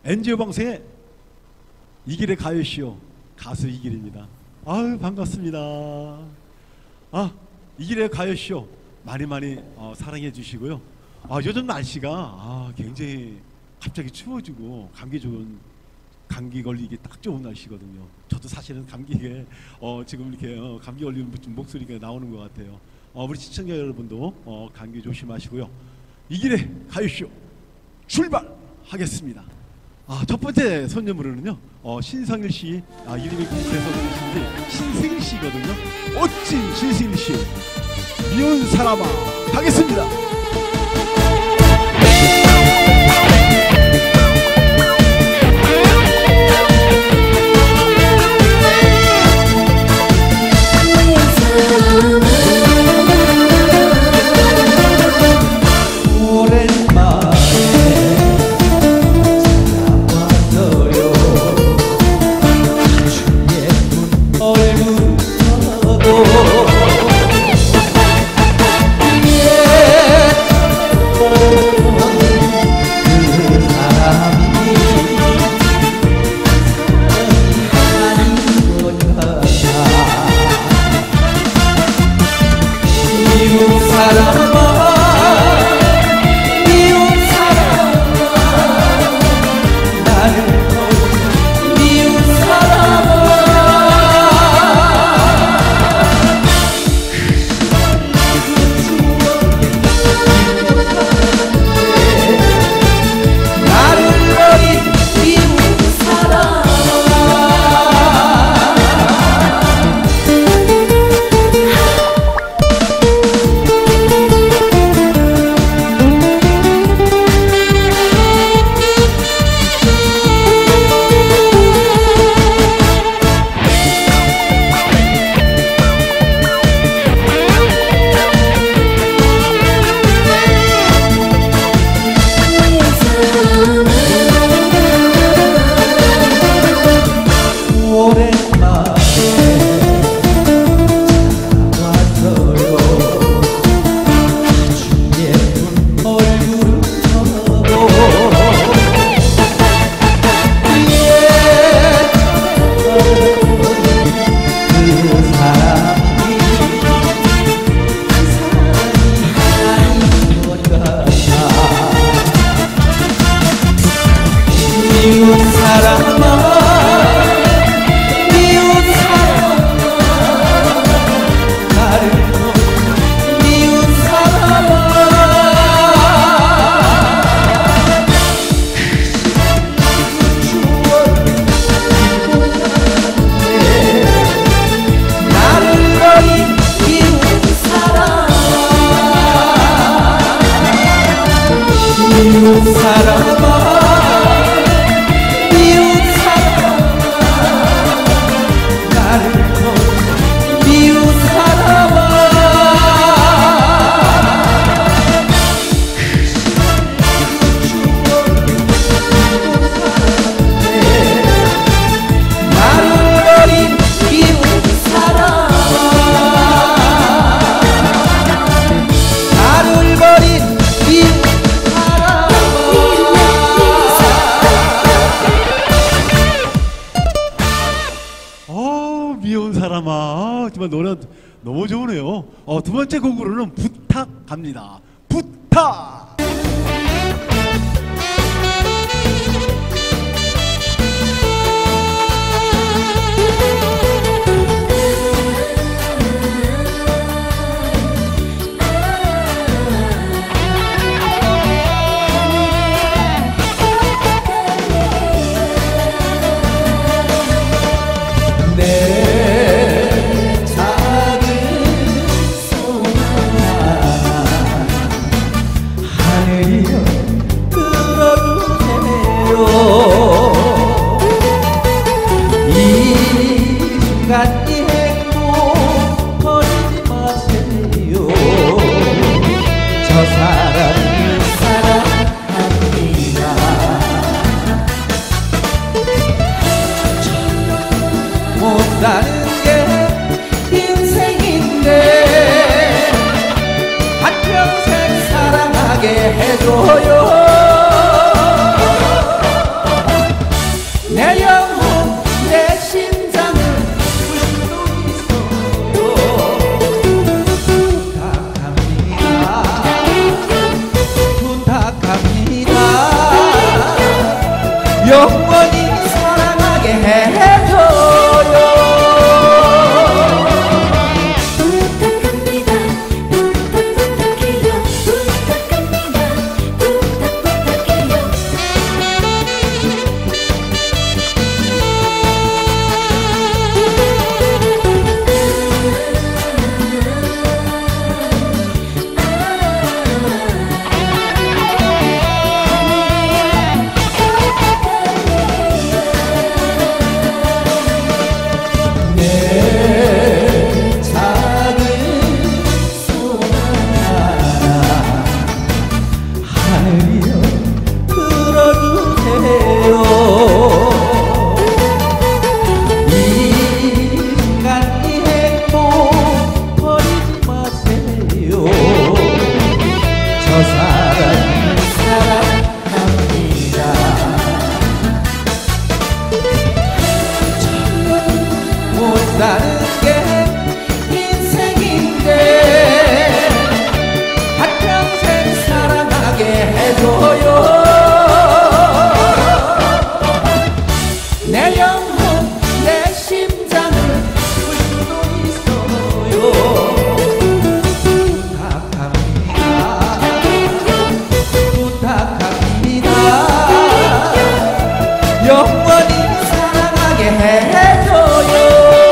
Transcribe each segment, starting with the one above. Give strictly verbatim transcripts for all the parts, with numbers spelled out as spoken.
엔지오 방송의 이길의 가요쇼 가수 이길입니다. 아유 반갑습니다. 아 이길의 가요쇼 많이 많이 어, 사랑해 주시고요. 아 요즘 날씨가 아, 굉장히 갑자기 추워지고 감기 좋은 감기 걸리기 딱 좋은 날씨거든요. 저도 사실은 감기에 어, 지금 이렇게 어, 감기 걸리는 목소리가 나오는 것 같아요. 어, 우리 시청자 여러분도 어, 감기 조심하시고요. 이길의 가요쇼 출발하겠습니다. 아, 첫 번째 손님으로는요 어, 신성일 씨, 아, 이름이 국내에서 그러신지 신승일 씨거든요. 멋진 신승일 씨, 미운 사람아 가겠습니다. 노래 너무 좋으네요. 어, 두 번째 곡으로는 부탁 갑니다. 부탁. 못사는 게 인생인데 한평생 사랑하게 해줘요. 영원히 사랑하게 해줘요. 부탁합니다. 부탁 부탁해요. 부탁합니다. 부탁 부탁해요. 내 작은 소망 하나 하늘이여 들어주세요. 인간이 행복 버리지 마세요. 저 사람을 사랑합니다. 못 사는 게 인생인데 한평생 사랑하게 해줘요. 내 영혼 내 심장을 풀 수도 있어요. 부탁합니다. 부탁합니다. 영원히 사랑하게 해줘요.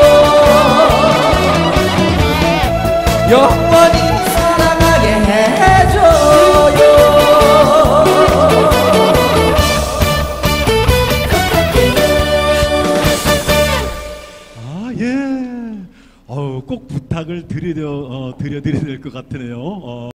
영원히 사랑하게 해줘요. 아, 예. 어우, 꼭 부탁을 드려, 어, 드려드려야 될 것 같으네요. 어.